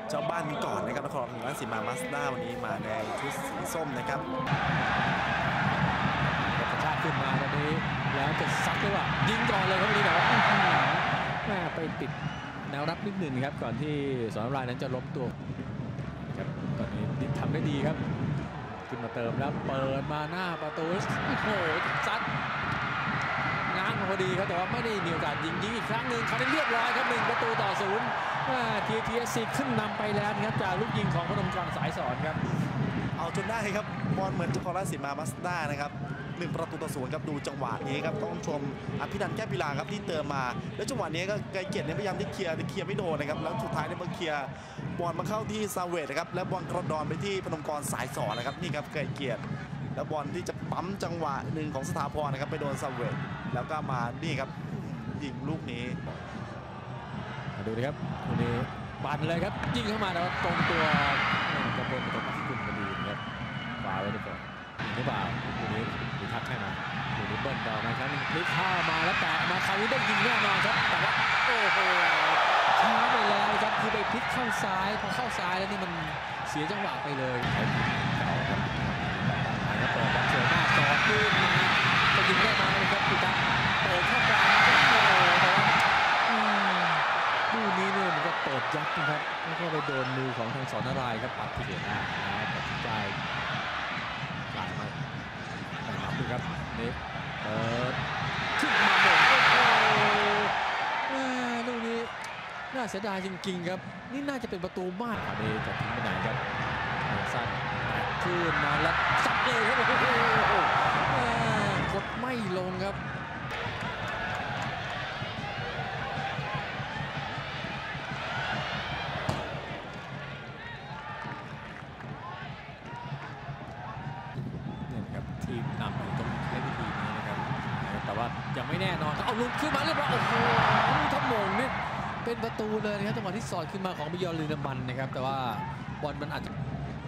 เจ้าบ้านก่อนนะครับนครราชสีมามาสด้าวันนี้มาในชุดสีส้มนะครับกระชากขึ้นมาตอนนี้แล้วจะซัดด้วยว่ายิงก่อนเลยครับวันนี้แต่ว่าแม่ไปติดแนวรับนิดหนึ่งครับก่อนที่สอนรายนั้นจะล้มตัวครับตอนนี้ทำได้ดีครับขึ้นมาเติมแล้วเปิดมาหน้าประตูโอ้โหซัดง้างมาพอดีครับแต่ว่าไม่ได้มีโอกาสยิงอีกครั้งหนึ่งคราวนี้เรียบร้อยครับ1-0 TTSC ขึ้นนำไปแล้วครับจากลูกยิงของพนมกรสายสอนครับเอาจนได้ครับบอลเหมือนนครราชสีมามาสด้านะครับ1-0ครับดูจังหวะนี้ครับต้องชมอภินันท์แก้วพิลาครับที่เติมมาแล้วจังหวะนี้ก็ไกรเกียรติพยายามที่เคลียร์ไม่โดนนะครับแล้วสุดท้ายเนี่ยมาเคลียร์บอลมาเข้าที่ซาเวตนะครับแล้วบอลกระดอนไปที่พนมกรสายสอนนะครับนี่ครับไกรเกียรติแล้วบอลที่จะปั๊มจังหวะหนึ่งของสถาพรนะครับไปโดนซาเวตแล้วก็มานี่ครับยิงลูกนี้ดูดิครับลูกนี้ปั่นเลยครับยิงเข้ามาแล้วตรงตัวกระบวนตรงที่คุณพอดีนะครับฝาไว้ดีกว่าหรือเปล่าลูกนี้มีทักให้มาลูกนี้เบิ้ลต่อมาครับพลิกเข้ามาแล้วแตะมาคราวนี้ได้ยิงแน่นอนครับแต่ว่าโอ้โหช้าไปแล้วครับคือไปพลิกเข้าซ้ายพอเข้าซ้ายแล้วนี่มันเสียจังหวะไปเลยเก่าครับแล้วเปิดบอลเฉียวหน้าสอดขึ้นมาจะยิงได้ไหมครับพี่ตั๊กเปิดเข้ากลางโอ้โหแต่ว่าลูกนี้เนี่ยมันก็เปิดยับนะครับแล้วก็ไปโดนมือของทางสอนนารายครับปัดที่เดียหน้าตัดสินใจกลายมาแต่นับดูครับนี่เปิดขึ้นมาหมดโอ้โหลูกนี้น่าเสียดายจริงๆครับนี่น่าจะเป็นประตูมากอันนี้จะทิ้งไปไหนครับสั้นขึ้นมาแล้วซัดเลยครับโอ้โหกดไม่ลงครับทีมนำอยู่ตรงเล่นวิธีนี้นะครับแต่ว่ายังไม่แน่นอนเอาลุกขึ้นมาเรียบร้อยโอ้โหทั้งโมงนี่เป็นประตูเลยนะครับจังหวะที่สอดขึ้นมาของบิยอนลินมันนะครับแต่ว่าบอลมันอาจจะ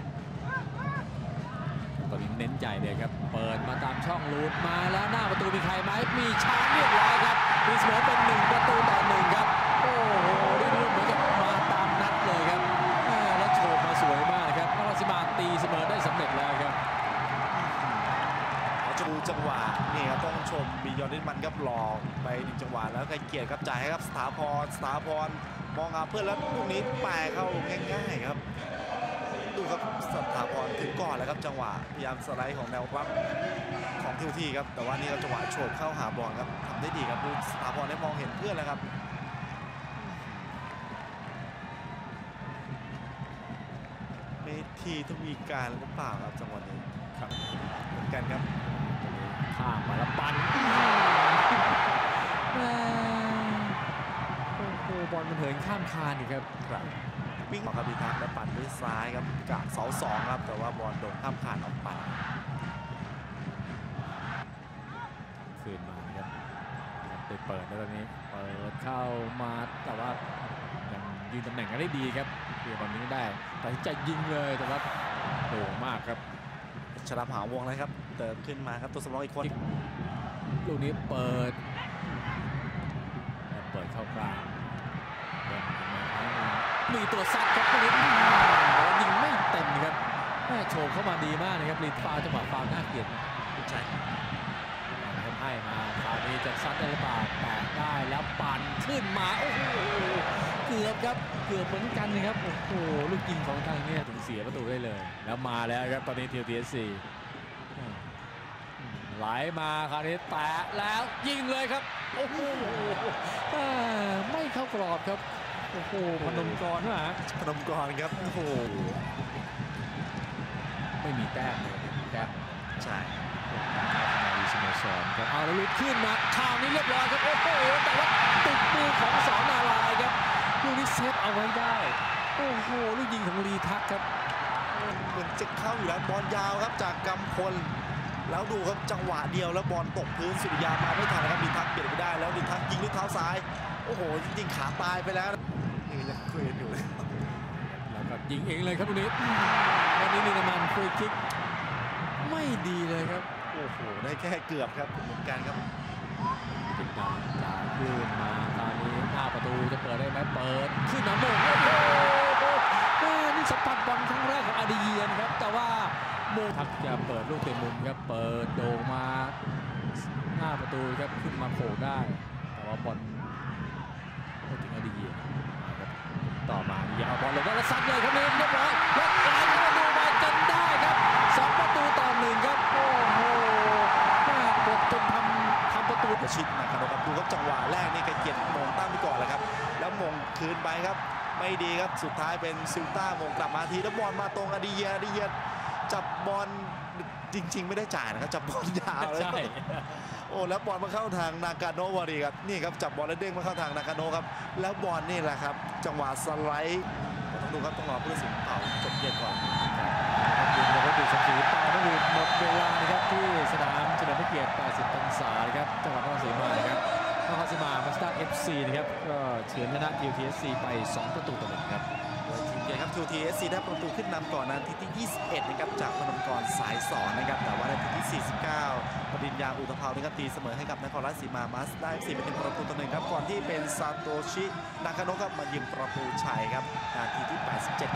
ตอนนี้เน้นใจเลยครับเปิดมาตามช่องลูดมาแล้วหน้าประตูมีใครไหมมีช้างเรียบร้อยครับมีเสมอเป็น1-1ครับโอ้โหนี่เหมือนกับมาตามนัดเลยครับแล้วโฉบมาสวยมากนะครับนครราชสีมาตีเสมอได้สำเร็จแล้วครับดูจังหวะนี่ครับต้องชมบิยอนลินมันครับรอไป1จังหวะแล้วไกรเกียรติครับจ่ายให้ครับสถาพรมองหาเพื่อนแล้วลูกนี้แปะเข้าง่ายๆครับดูครับสถาพรถึงก่อนแล้วครับจังหวะพยายามสไลด์ของแนวรับของทิวทีครับแต่ว่านี่ครับจังหวะโฉบเข้าหาบอลครับทำได้ดีครับดูสถาพรได้มองเห็นเพื่อนแล้วครับเมธีทวีการหรือเปล่าครับจังหวะนี้ครับเหมือนกันครับข้ามมาแล้วปั่นโอ้โหบอลมันเหินข้ามคานอีกครับวิ่งออกกับพิทักษ์แล้วปั่นด้วยซ้ายครับกะเสา2ครับแต่ว่าบอลโดนข้ามคานออกไปคืนมาครับไปเปิดแล้วตอนนี้เปิดเข้ามาแต่ว่ายังยืนตำแหน่งกันได้ดีครับเกี่ยวบอลนี้ได้แต่จะยิงเลยแต่ว่าโด่งมากครับชลาภาวงศ์นะครับเติมขึ้นมาครับตัวสำรองอีกคนลูกนี้เปิดเข้ากลางมีตัวซัดครับลูกนี้ยิงไม่เต็มครับโฉบเข้ามาดีมากนะครับลีดฟาวจังหวะฟาวน่าเกลียดใช่ให้มาคราวนี้จะซัดได้หรือเปล่าแตะได้แล้วปั่นขึ้นมาโอ้โหเกือบครับเกือบเหมือนกันนะครับโอ้โหลูกยิงของทางนี้ถึงเสียประตูได้เลยแล้วมาแล้วครับตอนนี้TTSCไหลมาคราวนี้แตะแล้วยิงเลยครับโอ้โหไม่เข้ากรอบครับโอ้โหพนมกรนะฮะพนมกรครับโอ้โหไม่มีแต้มเลยแต้มใช่ดีสโมสรครับเอาแล้วลุกขึ้นมาคราวนี้เรียบร้อยครับโอ้โหแต่ว่าติดมือของสอนนารายครับลูกนี้เซฟเอาไว้ได้โอ้โหลูกยิงของลีทักครับเหมือนจะเข้าอยู่แล้วบอลยาวครับจากกำพลแล้วดูครับจังหวะเดียวแล้วบอลตกพื้นสุริยามาไม่ทันนะครับลีทักเปลี่ยนไปได้แล้วลีทักยิงด้วยเท้าซ้ายโอ้โหจริงๆขาตายไปแล้วนี่ยังเคยอยู่แล้วก็ยิงเองเลยครับลูกนี้วันนี้ลินมันฟรีคิกไม่ดีเลยครับโอ้โหได้แค่เกือบครับเหมือนกันครับติดดาวจ่ายขึ้นมาตอนนี้หน้าประตูจะเปิดได้ไหมเปิดขึ้นมาโมงโอ้โหสปัดบอลครั้งแรกของอาดีเยียนครับแต่ว่าโมทักจะเปิดลูกเตะมุมครับเปิดโด่งมาหน้าประตูครับขึ้นมาโผล่ได้แต่ว่าบอลไม่ถึงอาดีเยียนครับต่อมาอย่าเอาบอลลงแล้วซัดเลยครับนี่เรียบร้อยแล้วไหลเข้าประตูมาจนได้ครับ2-1ครับโอ้โหแม่กดจนทำประตูชิดนะครับดูครับจังหวะแรกนี่เกียรติมงตั้งไปก่อนแล้วครับแล้วมงคืนไปครับไม่ดีครับสุดท้ายเป็นซิลต้ามงกลับมาทีแล้วบอลมาตรงอดีเยียจับบอลจริงๆไม่ได้จ่ายนะครับจับบอลยาวเลยใช่โอ้แล้วบอลมาเข้าทางนากาโนะวารีครับนี่ครับจับบอลแล้วเด้งมาเข้าทางนากาโนะครับแล้วบอลนี่แหละครับจังหวะสไลด์ต้องดูครับต้องรอผู้ตัดสินเป่าจบเกมก่อนยิงแล้วก็ดูสมศรีเป่าต้องดูหมดเวลานะครับที่สนามเฉลิมพระเกียรติ 80 พรรษานะครับจังหวัดนครศรีธรรมราชนะครับนครศรีธรรมราช Mazda FC นะครับก็เฉือนชนะ TTSC ไป2-1ครับทีมเกมครับ TTSC ได้ประตูขึ้นนำก่อนนาทีที่ 21 นะครับจากพนมกรสายสอนนะครับแต่ว่านาทีที่ 49 ปริญญาอุตภาวนะครับตีเสมอให้กับนครราชสีมามาสด้า FC เป็น1-1ครับก่อนที่เป็นซาโตชินากาโนะครับมายิงประตูชัยครับนาทีที่ 87